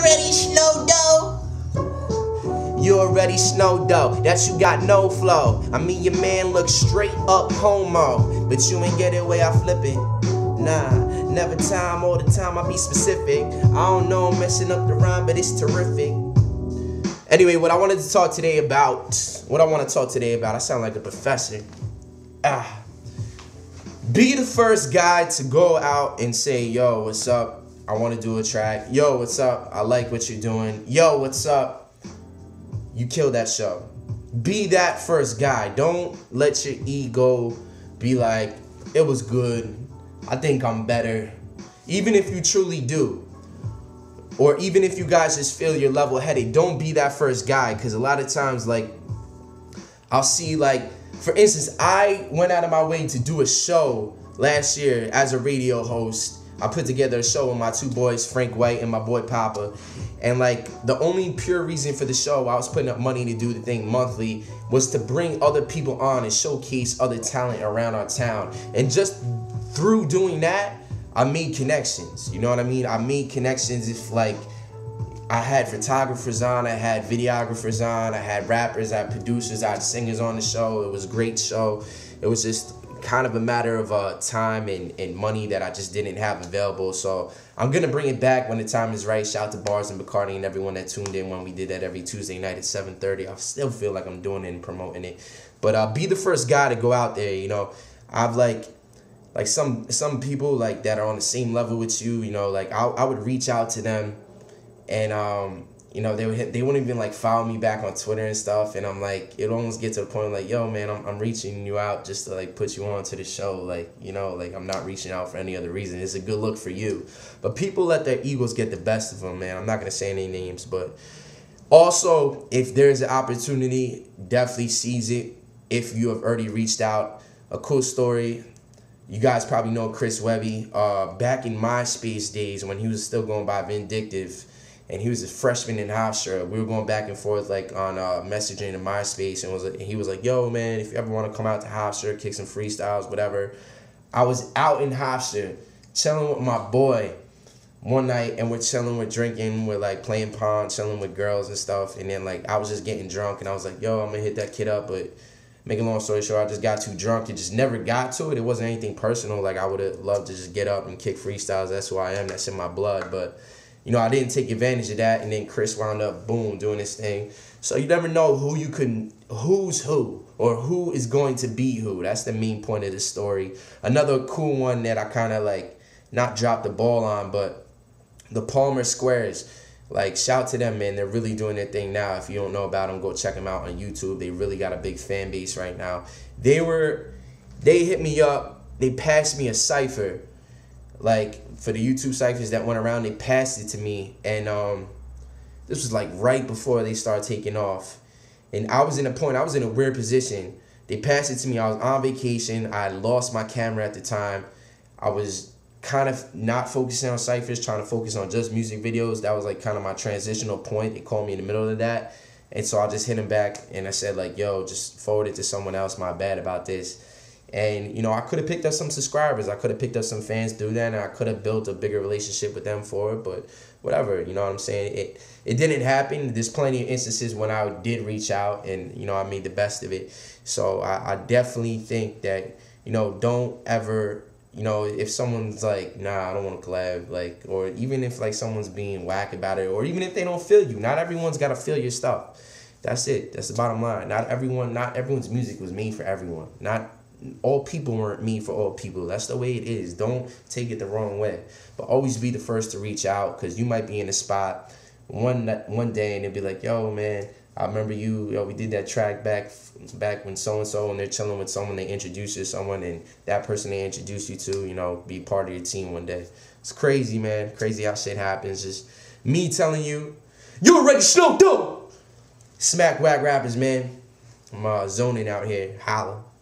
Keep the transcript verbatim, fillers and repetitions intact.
already snow dough. You already snow dough, that you got no flow. I mean your man looks straight up homo, but you ain't get it way I flip it. Nah, never time, all the time I be specific. I don't know I'm messing up the rhyme, but it's terrific. Anyway, what I wanted to talk today about, what I want to talk today about, I sound like a professor. Ah. Be the first guy to go out and say, yo, what's up? I want to do a track. Yo, what's up? I like what you're doing. Yo, what's up? You kill that show. Be that first guy. Don't let your ego be like, it was good. I think I'm better. Even if you truly do. Or even if you guys just feel you're level-headed, don't be that first guy. Because a lot of times, like, I'll see, like, for instance, I went out of my way to do a show last year as a radio host. I put together a show with my two boys, Frank White and my boy Papa. And like the only pure reason for the show, I was putting up money to do the thing monthly, was to bring other people on and showcase other talent around our town. And just through doing that, I made connections. You know what I mean? I made connections if like I had photographers on, I had videographers on, I had rappers, I had producers, I had singers on the show. It was a great show. It was just kind of a matter of uh, time and, and money that I just didn't have available. So I'm going to bring it back when the time is right. Shout out to Bars and Bacardi and everyone that tuned in when we did that every Tuesday night at seven thirty. I still feel like I'm doing it and promoting it. But uh, be the first guy to go out there, you know. I've like, like some some people like that are on the same level with you, you know, like I, I would reach out to them and, um, you know, they would hit, they wouldn't even like follow me back on Twitter and stuff. And I'm like, it almost get to the point like, yo, man, I'm, I'm reaching you out just to like put you on to the show. Like, you know, like I'm not reaching out for any other reason. It's a good look for you. But people let their egos get the best of them, man. I'm not going to say any names. But also, if there's an opportunity, definitely seize it. If you have already reached out, a cool story. You guys probably know Chris Webby. Uh, back in MySpace days when he was still going by Vindictive, and he was a freshman in Hofstra. We were going back and forth like on uh, messaging in MySpace, and was and he was like, "Yo, man, if you ever want to come out to Hofstra, kick some freestyles, whatever." I was out in Hofstra, chilling with my boy one night, and we're chilling, we're drinking, we're like playing pong, chilling with girls and stuff, and then like I was just getting drunk, and I was like, "Yo, I'm gonna hit that kid up," but make a long story short, I just got too drunk. It just never got to it. It wasn't anything personal. Like I would have loved to just get up and kick freestyles. That's who I am. That's in my blood, but. You know, I didn't take advantage of that, and then Chris wound up, boom, doing this thing. So you never know who you can, who's who, or who is going to be who. That's the main point of the story. Another cool one that I kind of like, not dropped the ball on, but the Palmer Squares. Like, shout to them, man. They're really doing their thing now. If you don't know about them, go check them out on YouTube. They really got a big fan base right now. They were, they hit me up. They passed me a cipher. Like, for the YouTube ciphers that went around, they passed it to me. And um, this was, like, right before they started taking off. And I was in a point, I was in a weird position. They passed it to me. I was on vacation. I lost my camera at the time. I was kind of not focusing on ciphers, trying to focus on just music videos. That was, like, kind of my transitional point. They called me in the middle of that. And so I just hit him back, and I said, like, yo, just forward it to someone else. My bad about this. And, you know, I could have picked up some subscribers. I could have picked up some fans through that, and I could have built a bigger relationship with them for it. But whatever, you know what I'm saying? It it didn't happen. There's plenty of instances when I did reach out, and, you know, I made the best of it. So I, I definitely think that, you know, don't ever, you know, if someone's like, nah, I don't want to collab, like, or even if, like, someone's being whack about it, or even if they don't feel you, not everyone's got to feel your stuff. That's it. That's the bottom line. Not everyone, not everyone's music was made for everyone. Not all people weren't made for all people. That's the way it is. Don't take it the wrong way. But always be the first to reach out, because you might be in a spot one one day and they'll be like, yo, man, I remember you, yo, we did that track back back when so-and-so, and they're chilling with someone, they introduce you to someone, and that person they introduced you to, you know, be part of your team one day. It's crazy, man. Crazy how shit happens. Just me telling you, you already snowed up. Smack whack rappers, man. I'm uh, zoning out here. Holla.